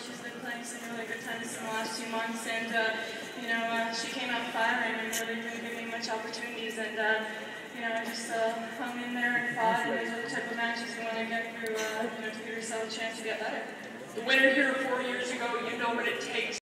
She's been playing some really good tennis in the last 2 months, and she came out firing and really didn't give me much opportunities, and I just hung in there and fought, and those are the type of matches you want to get through, to give yourself a chance to get better. The winner here 4 years ago, you know what it takes.